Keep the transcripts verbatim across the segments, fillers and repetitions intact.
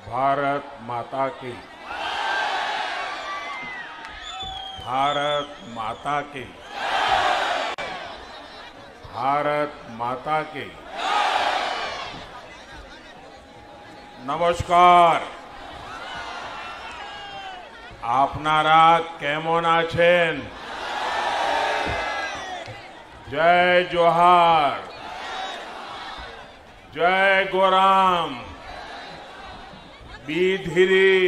भारत माता की, भारत माता की, भारत माता की। नमस्कार। आपनारा केमन आछेन? जय जोहार, जय गोराम, बीधीरी,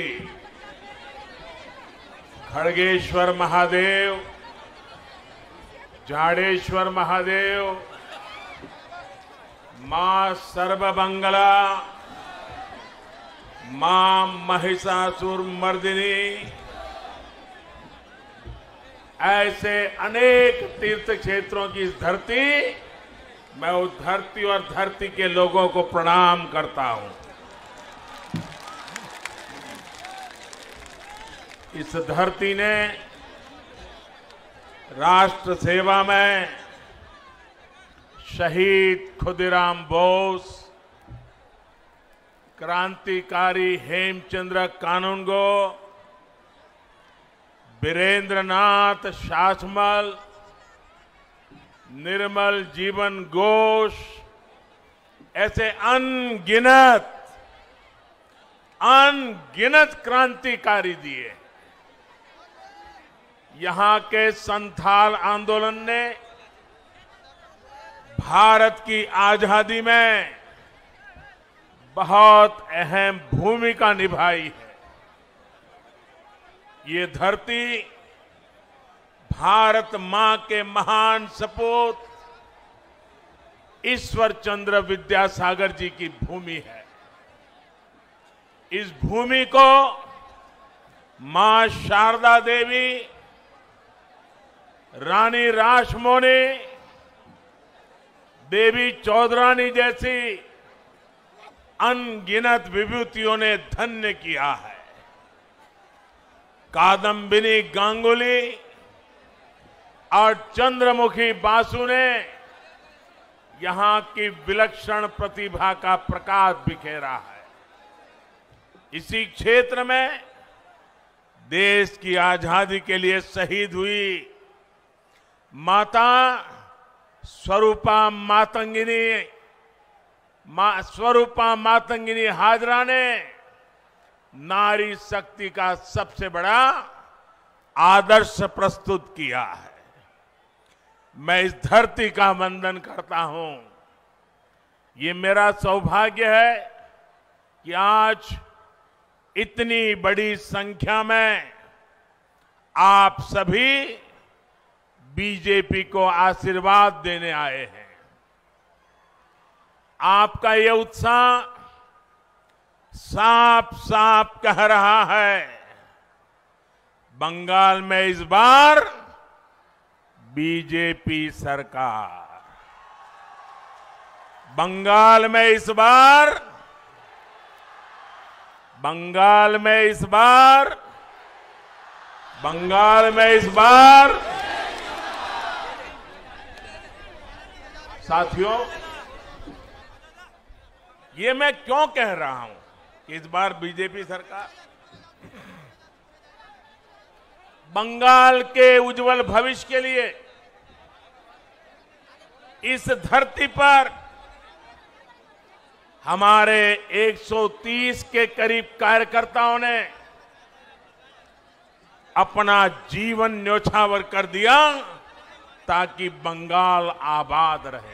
खड़गेश्वर महादेव, जाडेश्वर महादेव, मां सर्वमंगला, मां महिषासुर मर्दिनी, ऐसे अनेक तीर्थ क्षेत्रों की इस धरती, मैं उस धरती और धरती के लोगों को प्रणाम करता हूं। इस धरती ने राष्ट्र सेवा में शहीद खुदीराम बोस, क्रांतिकारी हेमचंद्र कानूनगो, वीरेंद्रनाथ शासमल, निर्मल जीवन घोष, ऐसे अनगिनत अनगिनत क्रांतिकारी दिए। यहां के संथाल आंदोलन ने भारत की आजादी में बहुत अहम भूमिका निभाई है। ये धरती भारत मां के महान सपूत ईश्वर चंद्र विद्यासागर जी की भूमि है। इस भूमि को मां शारदा देवी, रानी रासमोनी, देवी चौधरानी जैसी अनगिनत विभूतियों ने धन्य किया है। कादम्बिनी गांगुली और चंद्रमुखी बासु ने यहां की विलक्षण प्रतिभा का प्रकाश बिखेरा है। इसी क्षेत्र में देश की आजादी के लिए शहीद हुई माता स्वरूपा मातंगिनी मा, स्वरूपा मातंगिनी हाजरा ने नारी शक्ति का सबसे बड़ा आदर्श प्रस्तुत किया है। मैं इस धरती का वंदन करता हूं। ये मेरा सौभाग्य है कि आज इतनी बड़ी संख्या में आप सभी बीजेपी को आशीर्वाद देने आए हैं। आपका ये उत्साह साफ साफ कह रहा है, बंगाल में इस बार बीजेपी सरकार, बंगाल में इस बार बंगाल में इस बार बंगाल में इस बार साथियों, ये मैं क्यों कह रहा हूं कि इस बार बीजेपी सरकार? बंगाल के उज्जवल भविष्य के लिए इस धरती पर हमारे एक सौ तीस के करीब कार्यकर्ताओं ने अपना जीवन न्योछावर कर दिया ताकि बंगाल आबाद रहे।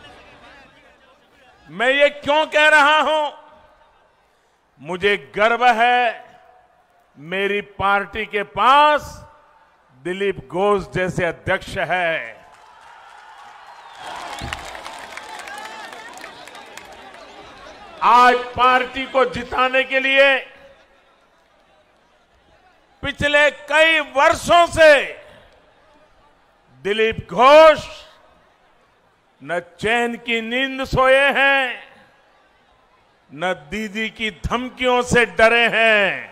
मैं ये क्यों कह रहा हूं? मुझे गर्व है मेरी पार्टी के पास दिलीप घोष जैसे अध्यक्ष है। आज पार्टी को जिताने के लिए पिछले कई वर्षों से दिलीप घोष न चैन की नींद सोए हैं, न दीदी की धमकियों से डरे हैं।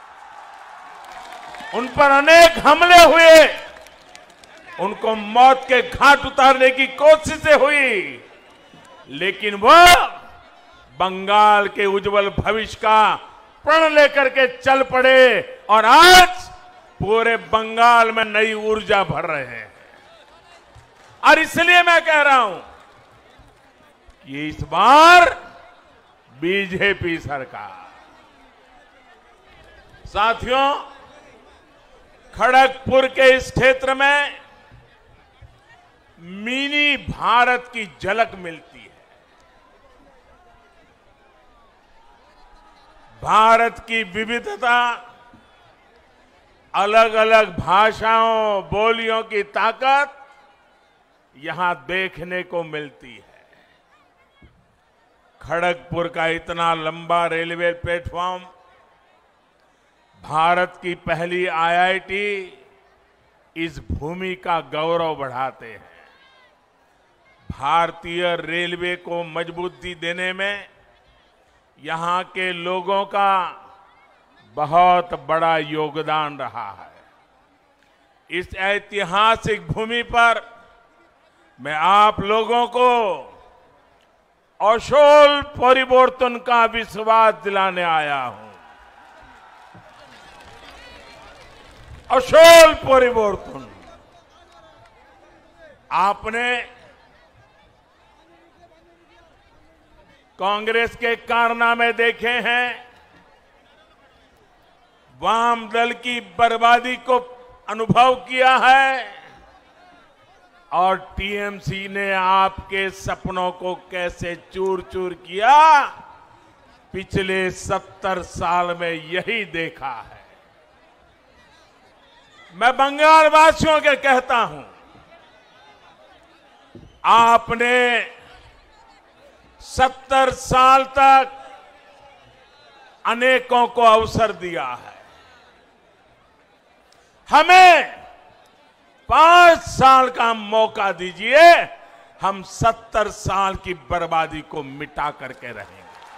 उन पर अनेक हमले हुए, उनको मौत के घाट उतारने की कोशिशें हुई, लेकिन वह बंगाल के उज्जवल भविष्य का प्रण लेकर के चल पड़े और आज पूरे बंगाल में नई ऊर्जा भर रहे हैं। और इसलिए मैं कह रहा हूं कि इस बार बीजेपी सरकार, साथियों, खड़गपुर के इस क्षेत्र में मिनी भारत की झलक मिलती है। भारत की विविधता, अलग अलग भाषाओं, बोलियों की ताकत यहां देखने को मिलती है। खड़गपुर का इतना लंबा रेलवे प्लेटफॉर्म भारत की पहली आईआईटी इस भूमि का गौरव बढ़ाते हैं। भारतीय रेलवे को मजबूती देने में यहां के लोगों का बहुत बड़ा योगदान रहा है। इस ऐतिहासिक भूमि पर मैं आप लोगों को असोल परिवर्तन का विश्वास दिलाने आया हूं। असोल परिवर्तन। आपने कांग्रेस के कारनामे देखे हैं, वाम दल की बर्बादी को अनुभव किया है और टीएमसी ने आपके सपनों को कैसे चूर चूर किया, पिछले सत्तर साल में यही देखा है। मैं बंगाल वासियों के कहता हूं, आपने सत्तर साल तक अनेकों को अवसर दिया है। हमें पांच साल का मौका दीजिए, हम सत्तर साल की बर्बादी को मिटा करके रहेंगे।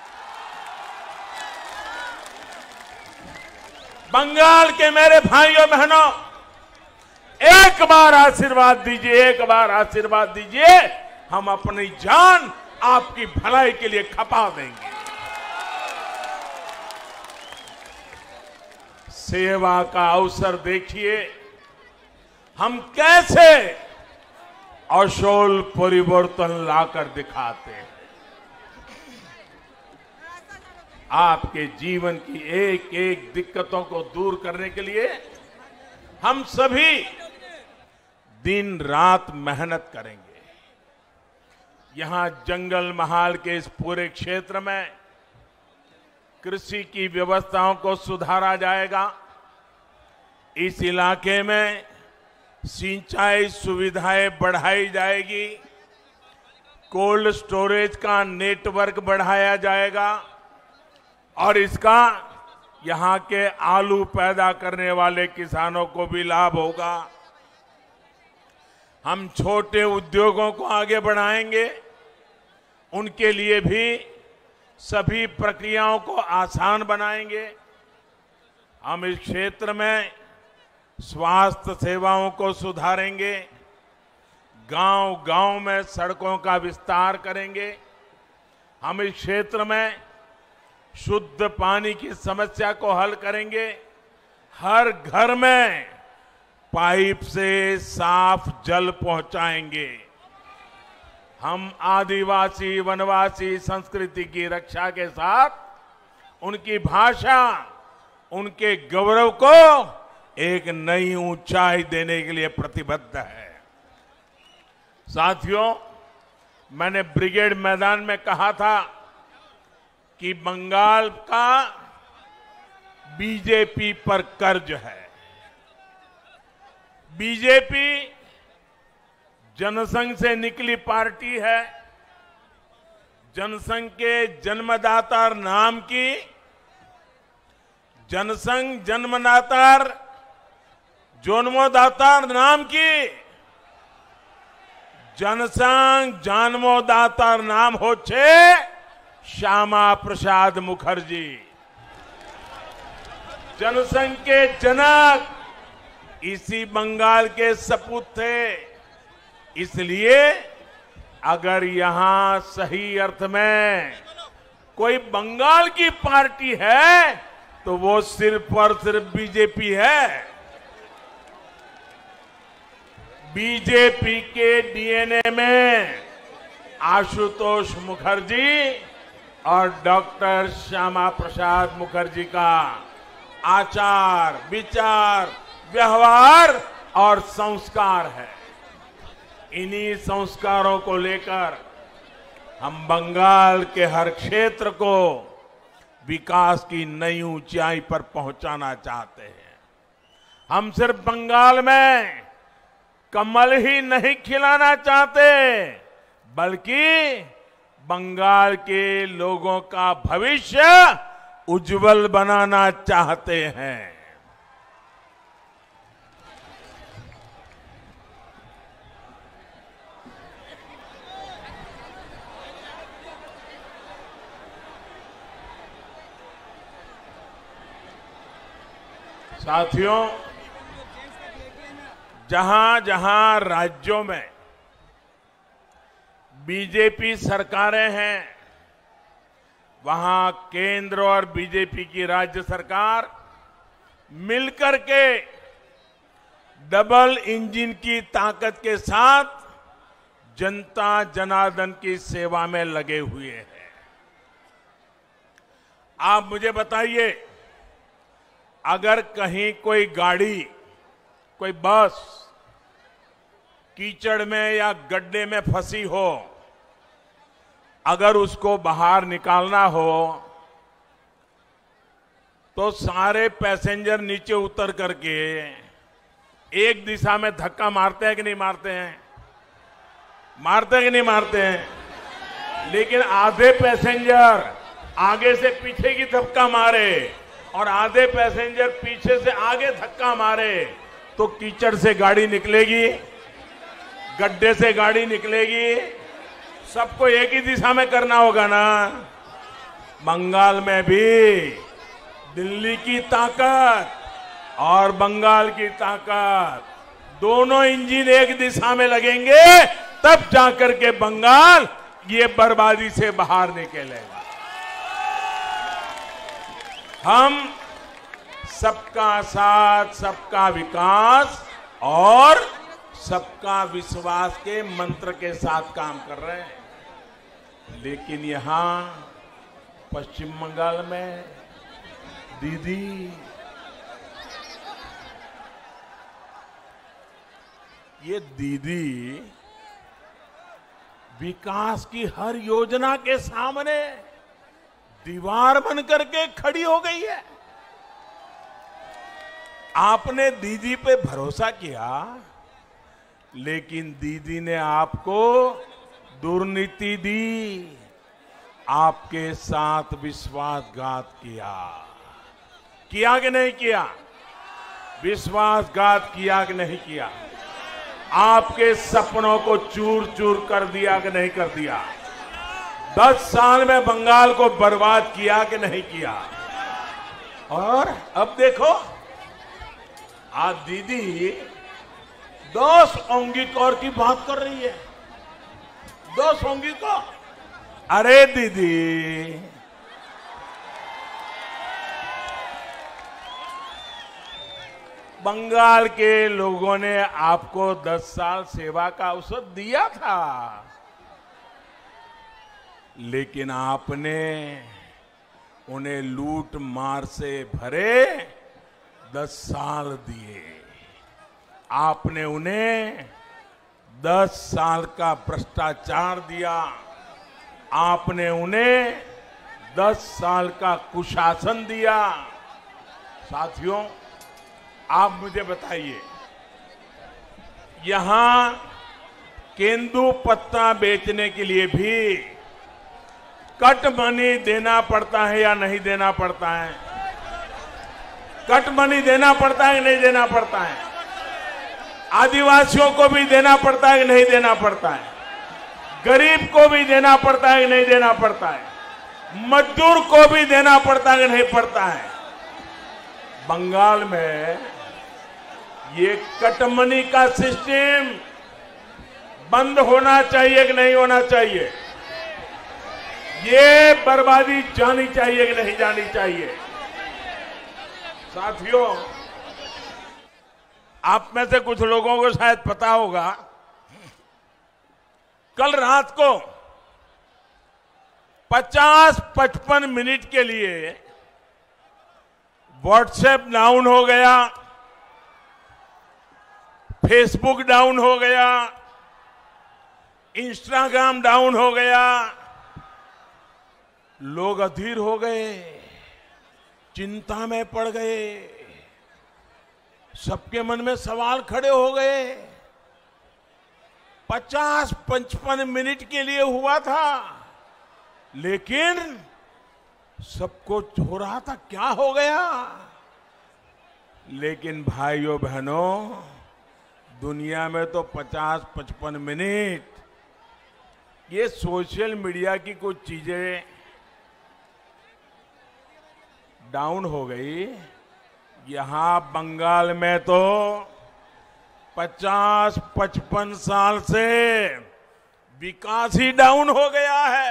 बंगाल के मेरे भाइयों बहनों, एक बार आशीर्वाद दीजिए, एक बार आशीर्वाद दीजिए, हम अपनी जान आपकी भलाई के लिए खपा देंगे। सेवा का अवसर देखिए, हम कैसे असोल परिवर्तन लाकर दिखाते हैं। आपके जीवन की एक एक दिक्कतों को दूर करने के लिए हम सभी दिन रात मेहनत करेंगे। यहां जंगल महाल के इस पूरे क्षेत्र में कृषि की व्यवस्थाओं को सुधारा जाएगा। इस इलाके में सिंचाई सुविधाएं बढ़ाई जाएगी, कोल्ड स्टोरेज का नेटवर्क बढ़ाया जाएगा और इसका यहां के आलू पैदा करने वाले किसानों को भी लाभ होगा। हम छोटे उद्योगों को आगे बढ़ाएंगे, उनके लिए भी सभी प्रक्रियाओं को आसान बनाएंगे। हम इस क्षेत्र में स्वास्थ्य सेवाओं को सुधारेंगे, गांव-गांव में सड़कों का विस्तार करेंगे। हम इस क्षेत्र में शुद्ध पानी की समस्या को हल करेंगे। हर घर में पाइप से साफ जल पहुंचाएंगे। हम आदिवासी वनवासी संस्कृति की रक्षा के साथ उनकी भाषा, उनके गौरव को एक नई ऊंचाई देने के लिए प्रतिबद्ध है। साथियों, मैंने ब्रिगेड मैदान में कहा था कि बंगाल का बीजेपी पर कर्ज है। बीजेपी जनसंघ से निकली पार्टी है। जनसंघ के जन्मदाता नाम की, जनसंघ जन्मदाता जन्मदाता नाम की, जनसंघ जन्मदाता नाम होच्छे श्यामा प्रसाद मुखर्जी। जनसंघ के जनक इसी बंगाल के सपूत थे। इसलिए अगर यहां सही अर्थ में कोई बंगाल की पार्टी है तो वो सिर्फ और सिर्फ बीजेपी है। बीजेपी के डीएनए में आशुतोष मुखर्जी और डॉक्टर श्यामा प्रसाद मुखर्जी का आचार, विचार, व्यवहार और संस्कार है। इन्हीं संस्कारों को लेकर हम बंगाल के हर क्षेत्र को विकास की नई ऊंचाई पर पहुंचाना चाहते हैं। हम सिर्फ बंगाल में कमल ही नहीं खिलाना चाहते, बल्कि बंगाल के लोगों का भविष्य उज्जवल बनाना चाहते हैं। साथियों, जहां जहां राज्यों में बीजेपी सरकारें हैं, वहां केंद्र और बीजेपी की राज्य सरकार मिलकर के डबल इंजन की ताकत के साथ जनता जनार्दन की सेवा में लगे हुए हैं। आप मुझे बताइए, अगर कहीं कोई गाड़ी, कोई बस कीचड़ में या गड्ढे में फंसी हो, अगर उसको बाहर निकालना हो तो सारे पैसेंजर नीचे उतर करके एक दिशा में धक्का मारते हैं कि नहीं मारते हैं? मारते हैं कि नहीं मारते हैं? लेकिन आधे पैसेंजर आगे से पीछे की धक्का मारे और आधे पैसेंजर पीछे से आगे धक्का मारे तो कीचड़ से गाड़ी निकलेगी, गड्ढे से गाड़ी निकलेगी। सबको एक ही दिशा में करना होगा ना। बंगाल में भी दिल्ली की ताकत और बंगाल की ताकत, दोनों इंजन एक दिशा में लगेंगे, तब जाकर के बंगाल ये बर्बादी से बाहर निकलेगा। हम सबका साथ, सबका विकास और सबका विश्वास के मंत्र के साथ काम कर रहे हैं। लेकिन यहां पश्चिम बंगाल में दीदी, ये दीदी विकास की हर योजना के सामने दीवार बन करके खड़ी हो गई है। आपने दीदी पे भरोसा किया, लेकिन दीदी ने आपको दुर्नीति दी, आपके साथ विश्वासघात किया। किया कि नहीं किया? विश्वासघात किया कि नहीं किया? आपके सपनों को चूर चूर कर दिया कि नहीं कर दिया? दस साल में बंगाल को बर्बाद किया कि नहीं किया? और अब देखो, आज दीदी दस अंगीकार की बात कर रही है। दस अंगीकार। अरे दीदी, बंगाल के लोगों ने आपको दस साल सेवा का अवसर दिया था, लेकिन आपने उन्हें लूट मार से भरे दस साल दिए। आपने उन्हें दस साल का भ्रष्टाचार दिया। आपने उन्हें दस साल का कुशासन दिया। साथियों, आप मुझे बताइए, यहां केंदू पत्ता बेचने के लिए भी कट मनी देना पड़ता है या नहीं देना पड़ता है? कट मनी देना पड़ता है कि नहीं देना पड़ता है? आदिवासियों को भी देना पड़ता है कि नहीं देना पड़ता है? गरीब को भी देना पड़ता है कि नहीं देना पड़ता है? मजदूर को भी देना पड़ता है कि नहीं पड़ता है? बंगाल में ये कट मनी का सिस्टम बंद होना चाहिए कि नहीं होना चाहिए? ये बर्बादी जानी चाहिए कि नहीं जानी चाहिए? साथियों, आप में से कुछ लोगों को शायद पता होगा, कल रात को पचास पचपन मिनट के लिए व्हाट्सएप डाउन हो गया, फेसबुक डाउन हो गया, इंस्टाग्राम डाउन हो गया। लोग अधीर हो गए, चिंता में पड़ गए, सबके मन में सवाल खड़े हो गए। पचास पचपन मिनट के लिए हुआ था, लेकिन सबको हो रहा था क्या हो गया। लेकिन भाइयों बहनों, दुनिया में तो पचास पचपन मिनट ये सोशल मीडिया की कुछ चीजें डाउन हो गई। यहां बंगाल में तो पचास पचपन साल से विकास ही डाउन हो गया है,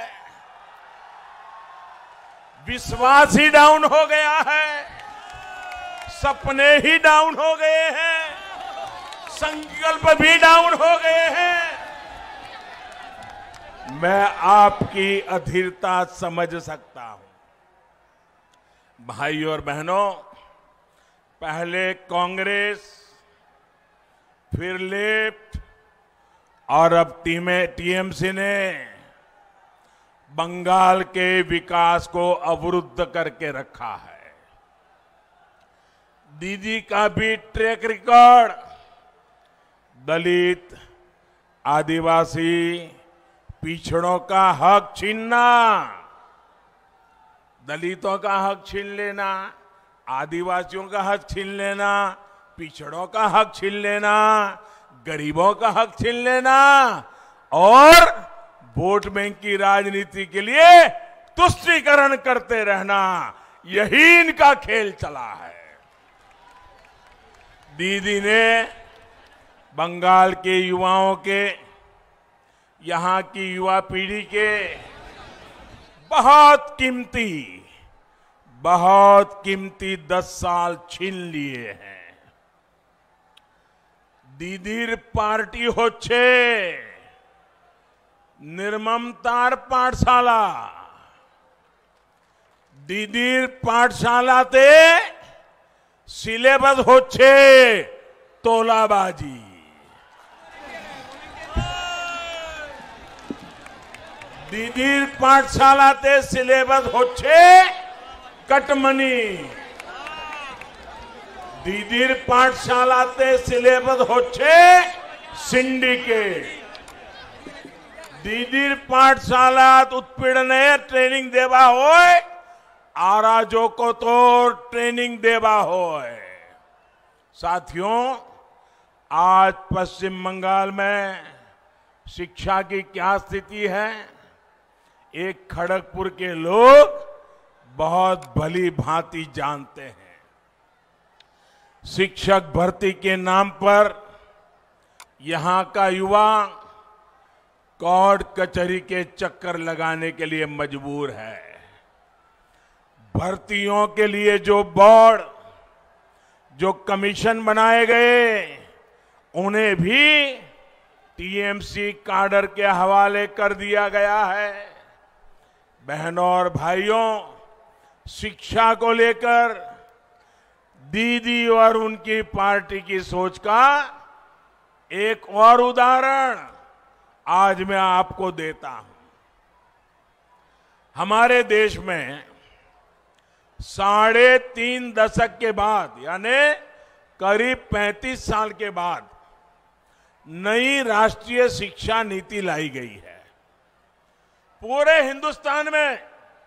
विश्वास ही डाउन हो गया है, सपने ही डाउन हो गए हैं, संकल्प भी डाउन हो गए हैं। मैं आपकी अधीरता समझ सकता हूं। भाइयों और बहनों, पहले कांग्रेस, फिर लेफ्ट और अब टीएमसी ने बंगाल के विकास को अवरुद्ध करके रखा है। दीदी का भी ट्रैक रिकॉर्ड दलित, आदिवासी, पिछड़ों का हक छीनना, दलितों का हक छीन लेना, आदिवासियों का हक छीन लेना, पिछड़ों का हक छीन लेना, गरीबों का हक छीन लेना और वोट बैंक की राजनीति के लिए तुष्टीकरण करते रहना, यही इनका खेल चला है। दीदी ने बंगाल के युवाओं के, यहां की युवा पीढ़ी के बहुत कीमती बहुत कीमती दस साल छीन लिए हैं। दीदीर पार्टी होच्छे निर्ममतार पाठशाला। दीदीर पाठशालाते सिलेबस होच्छे तोलाबाजी। दीदीर पाठशालाते सिलेबस होच्छे कटमनी। दीदीर पाठशालाते सिलेबस होच्छे सिंडिकेट। दीदीर पाठशालात उत्पीड़ने ट्रेनिंग देवा होय, आराजो को तो ट्रेनिंग देवा होय। साथियों, आज पश्चिम बंगाल में शिक्षा की क्या स्थिति है, एक खड़गपुर के लोग बहुत भली भांति जानते हैं। शिक्षक भर्ती के नाम पर यहां का युवा कोर्ट कचहरी के चक्कर लगाने के लिए मजबूर है। भर्तियों के लिए जो बोर्ड, जो कमीशन बनाए गए, उन्हें भी टीएमसी काडर के हवाले कर दिया गया है। बहनों और भाइयों, शिक्षा को लेकर दीदी और उनकी पार्टी की सोच का एक और उदाहरण आज मैं आपको देता हूं। हमारे देश में साढ़े तीन दशक के बाद, यानी करीब पैंतीस साल के बाद नई राष्ट्रीय शिक्षा नीति लाई गई है। पूरे हिंदुस्तान में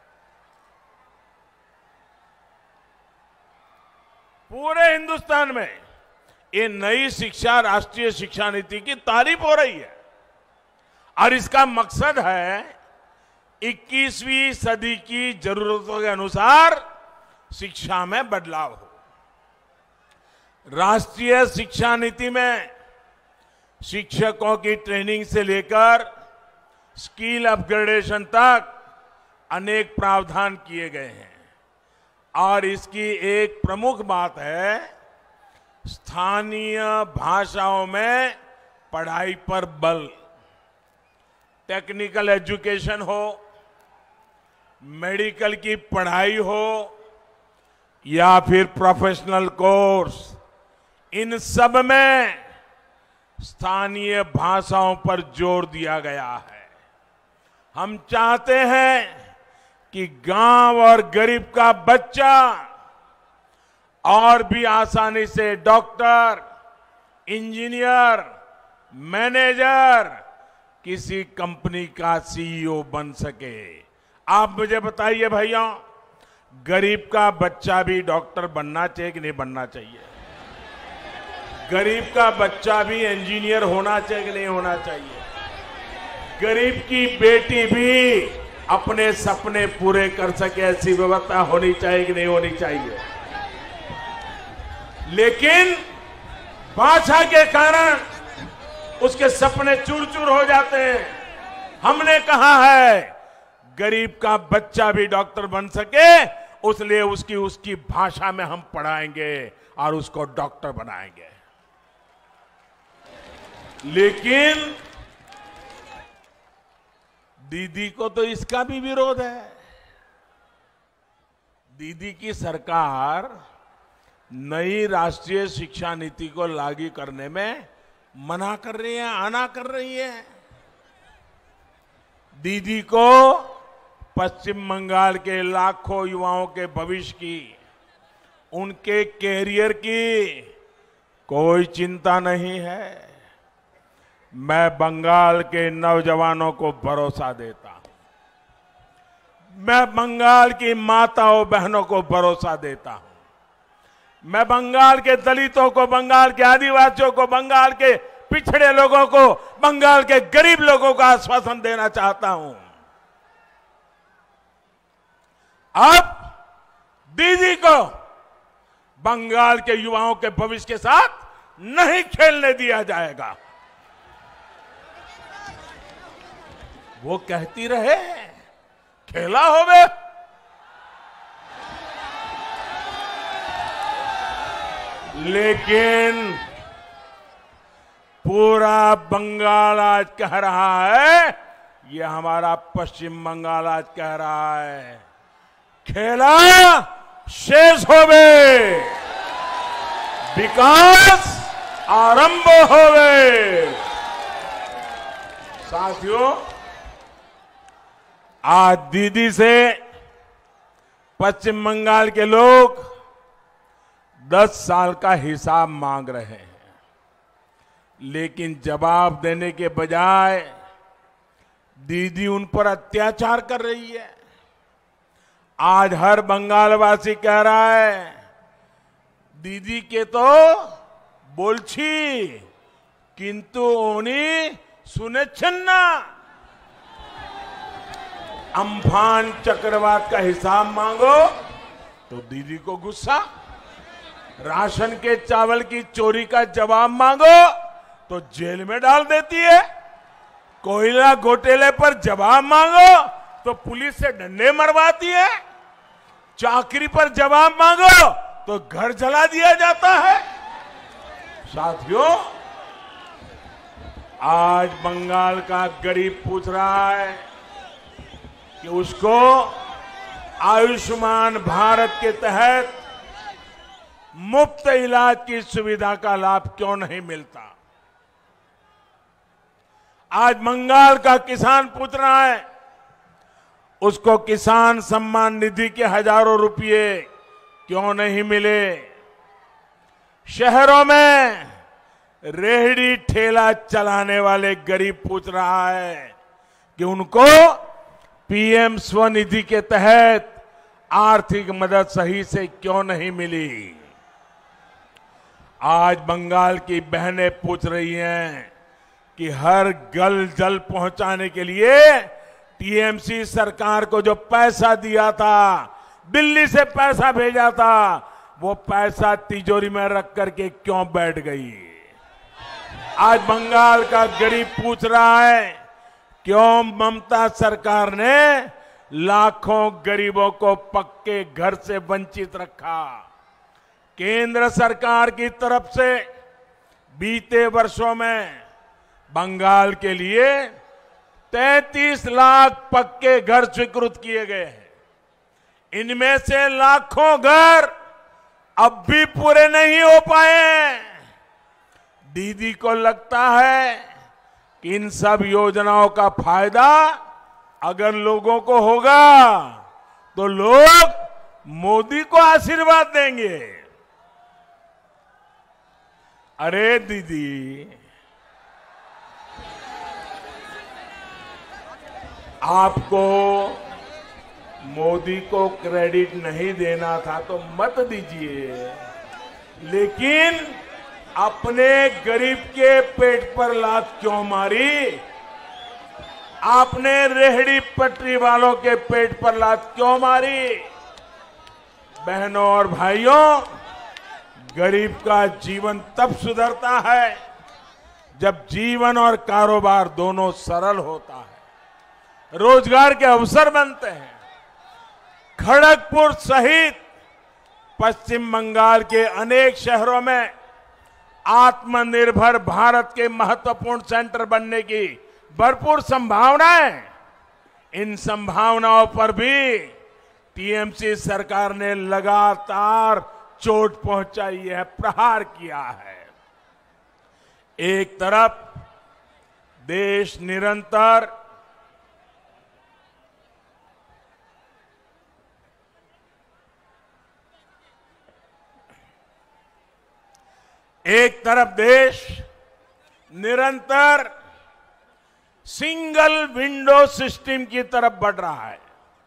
पूरे हिंदुस्तान में ये नई शिक्षा, राष्ट्रीय शिक्षा नीति की तारीफ हो रही है और इसका मकसद है इक्कीसवीं सदी की जरूरतों के अनुसार शिक्षा में बदलाव हो। राष्ट्रीय शिक्षा नीति में शिक्षकों की ट्रेनिंग से लेकर स्किल अपग्रेडेशन तक अनेक प्रावधान किए गए हैं और इसकी एक प्रमुख बात है, स्थानीय भाषाओं में पढ़ाई पर बल। टेक्निकल एजुकेशन हो, मेडिकल की पढ़ाई हो या फिर प्रोफेशनल कोर्स, इन सब में स्थानीय भाषाओं पर जोर दिया गया है। हम चाहते हैं कि गांव और गरीब का बच्चा और भी आसानी से डॉक्टर, इंजीनियर, मैनेजर, किसी कंपनी का सीईओ बन सके। आप मुझे बताइए भैया, गरीब का बच्चा भी डॉक्टर बनना चाहिए कि नहीं बनना चाहिए? गरीब का बच्चा भी इंजीनियर होना चाहिए कि नहीं होना चाहिए? गरीब की बेटी भी अपने सपने पूरे कर सके, ऐसी व्यवस्था होनी चाहिए कि नहीं होनी चाहिए? लेकिन भाषा के कारण उसके सपने चूर चूर हो जाते हैं। हमने कहा है गरीब का बच्चा भी डॉक्टर बन सके, उसलिए उसकी उसकी भाषा में हम पढ़ाएंगे और उसको डॉक्टर बनाएंगे। लेकिन दीदी को तो इसका भी विरोध है। दीदी की सरकार नई राष्ट्रीय शिक्षा नीति को लागू करने में मना कर रही है, आना कर रही है। दीदी को पश्चिम बंगाल के लाखों युवाओं के भविष्य की, उनके कैरियर की कोई चिंता नहीं है। मैं बंगाल के नौजवानों को भरोसा देता हूं। मैं बंगाल की माताओं बहनों को भरोसा देता हूं। मैं बंगाल के दलितों को, बंगाल के आदिवासियों को, बंगाल के पिछड़े लोगों को, बंगाल के गरीब लोगों को आश्वासन देना चाहता हूं। अब दीदी को बंगाल के युवाओं के भविष्य के साथ नहीं खेलने दिया जाएगा। वो कहती रहे खेला होवे, लेकिन पूरा बंगाल आज कह रहा है, ये हमारा पश्चिम बंगाल आज कह रहा है, खेला शेष होवे, विकास आरंभ होवे। साथियों, आज दीदी से पश्चिम बंगाल के लोग दस साल का हिसाब मांग रहे हैं, लेकिन जवाब देने के बजाय दीदी उन पर अत्याचार कर रही है। आज हर बंगालवासी कह रहा है दीदी के तो बोलछी किंतु उन्हीं सुने छन्ना। अम्फान चक्रवात का हिसाब मांगो तो दीदी को गुस्सा, राशन के चावल की चोरी का जवाब मांगो तो जेल में डाल देती है, कोयला घोटाले पर जवाब मांगो तो पुलिस से डंडे मरवाती है, चाकरी पर जवाब मांगो तो घर जला दिया जाता है। साथियों, आज बंगाल का गरीब पूछ रहा है कि उसको आयुष्मान भारत के तहत मुफ्त इलाज की सुविधा का लाभ क्यों नहीं मिलता। आज बंगाल का किसान पूछ रहा है उसको किसान सम्मान निधि के हजारों रुपए क्यों नहीं मिले। शहरों में रेहड़ी ठेला चलाने वाले गरीब पूछ रहा है कि उनको पीएम स्वनिधि के तहत आर्थिक मदद सही से क्यों नहीं मिली। आज बंगाल की बहनें पूछ रही हैं कि हर गल जल पहुंचाने के लिए टीएमसी सरकार को जो पैसा दिया था, दिल्ली से पैसा भेजा था, वो पैसा तिजोरी में रख करके क्यों बैठ गई। आज बंगाल का गरीब पूछ रहा है क्यों ममता सरकार ने लाखों गरीबों को पक्के घर से वंचित रखा। केंद्र सरकार की तरफ से बीते वर्षों में बंगाल के लिए तैंतीस लाख पक्के घर स्वीकृत किए गए हैं। इनमें से लाखों घर अब भी पूरे नहीं हो पाए। दीदी को लगता है कि इन सब योजनाओं का फायदा अगर लोगों को होगा तो लोग मोदी को आशीर्वाद देंगे। अरे दीदी, आपको मोदी को क्रेडिट नहीं देना था तो मत दीजिए, लेकिन अपने गरीब के पेट पर लात क्यों मारी? आपने रेहड़ी पटरी वालों के पेट पर लात क्यों मारी? बहनों और भाइयों, गरीब का जीवन तब सुधरता है जब जीवन और कारोबार दोनों सरल होता है, रोजगार के अवसर बनते हैं। खड़गपुर सहित पश्चिम बंगाल के अनेक शहरों में आत्मनिर्भर भारत के महत्वपूर्ण सेंटर बनने की भरपूर संभावनाएं। इन संभावनाओं पर भी टीएमसी सरकार ने लगातार चोट पहुंचाई है, प्रहार किया है। एक तरफ देश निरंतर एक तरफ देश निरंतर सिंगल विंडो सिस्टम की तरफ बढ़ रहा है।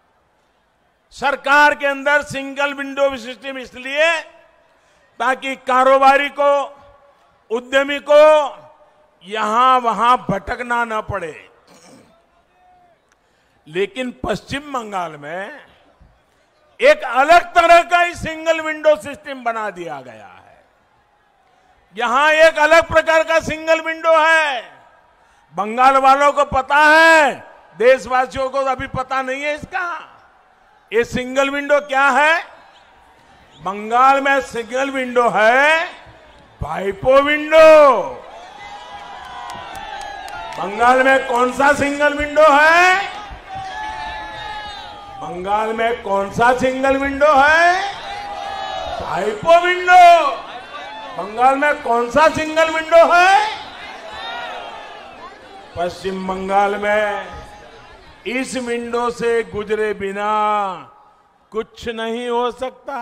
सरकार के अंदर सिंगल विंडो सिस्टम इसलिए ताकि कारोबारी को, उद्यमी को यहां वहां भटकना न पड़े। लेकिन पश्चिम बंगाल में एक अलग तरह का ही सिंगल विंडो सिस्टम बना दिया गया है। यहां एक अलग प्रकार का सिंगल विंडो है। बंगाल वालों को पता है, देशवासियों को अभी पता नहीं है इसका। ये सिंगल विंडो क्या है? बंगाल में सिंगल विंडो है वाइपो विंडो। बंगाल में कौन सा सिंगल विंडो है? बंगाल में कौन सा सिंगल विंडो है? वाइपो विंडो। बंगाल में कौन सा सिंगल विंडो है? पश्चिम बंगाल में इस विंडो से गुजरे बिना कुछ नहीं हो सकता।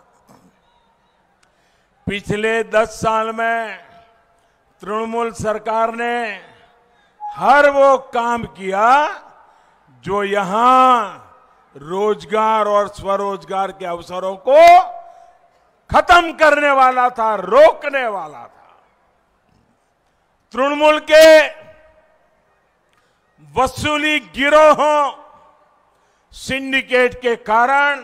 पिछले दस साल में तृणमूल सरकार ने हर वो काम किया जो यहां रोजगार और स्वरोजगार के अवसरों को खत्म करने वाला था, रोकने वाला था। तृणमूल के वसूली गिरोहों, सिंडिकेट के कारण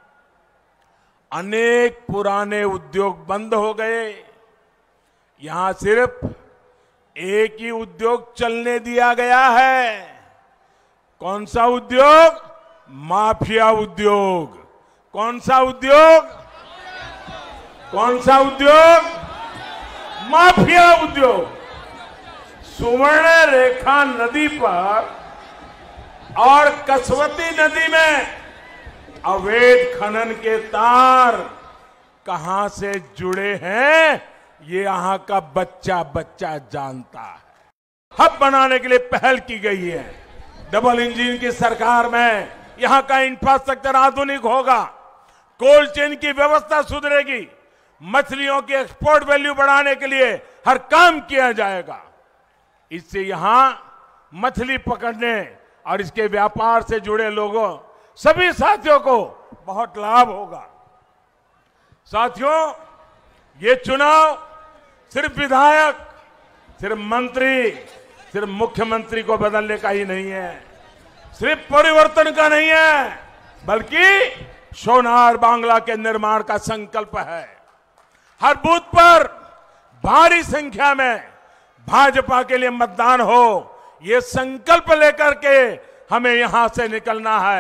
अनेक पुराने उद्योग बंद हो गए। यहां सिर्फ एक ही उद्योग चलने दिया गया है। कौन सा उद्योग? माफिया उद्योग। कौन सा उद्योग? कौन सा उद्योग? माफिया उद्योग। सुवर्ण रेखा नदी पर और कसवती नदी में अवैध खनन के तार कहां से जुड़े हैं, ये यहां का बच्चा बच्चा जानता है। हब बनाने के लिए पहल की गई है। डबल इंजन की सरकार में यहां का इंफ्रास्ट्रक्चर आधुनिक होगा, कोल्ड चेन की व्यवस्था सुधरेगी, मछलियों की एक्सपोर्ट वैल्यू बढ़ाने के लिए हर काम किया जाएगा। इससे यहां मछली पकड़ने और इसके व्यापार से जुड़े लोगों, सभी साथियों को बहुत लाभ होगा। साथियों, ये चुनाव सिर्फ विधायक, सिर्फ मंत्री, सिर्फ मुख्यमंत्री को बदलने का ही नहीं है, सिर्फ परिवर्तन का नहीं है, बल्कि सोनार बांग्ला के निर्माण का संकल्प है। हर बूथ पर भारी संख्या में भाजपा के लिए मतदान हो, ये संकल्प लेकर के हमें यहां से निकलना है।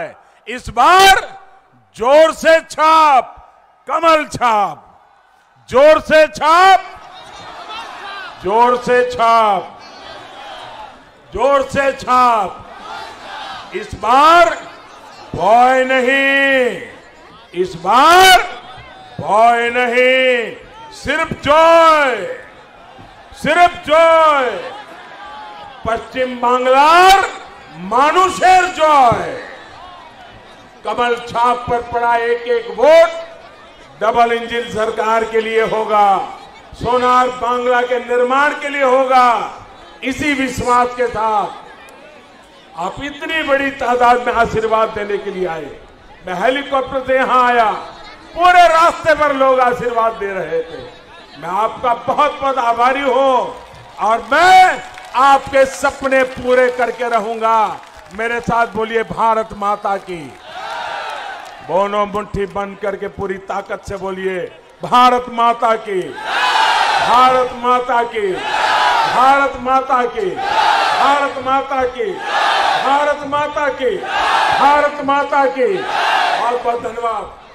इस बार जोर से छाप, कमल छाप, जोर से छाप, जोर से छाप, जोर से छाप। इस बार भय नहीं, इस बार भय नहीं, सिर्फ जॉय, सिर्फ जॉय। पश्चिम बांग्लार मानुषेर जॉय। कमल छाप पर पड़ा एक एक वोट डबल इंजन सरकार के लिए होगा, सोनार बांग्ला के निर्माण के लिए होगा। इसी विश्वास के साथ आप इतनी बड़ी तादाद में आशीर्वाद देने के लिए आए। मैं हेलीकॉप्टर से यहां आया, पूरे रास्ते पर लोग आशीर्वाद दे रहे थे। मैं आपका बहुत बहुत आभारी हूं और मैं आपके सपने पूरे करके रहूंगा। मेरे साथ बोलिए भारत माता की। दोनों मुट्ठी बंद करके पूरी ताकत से बोलिए भारत माता की, भारत माता की, भारत माता की, भारत माता की, भारत माता की, भारत माता की। बहुत बहुत धन्यवाद।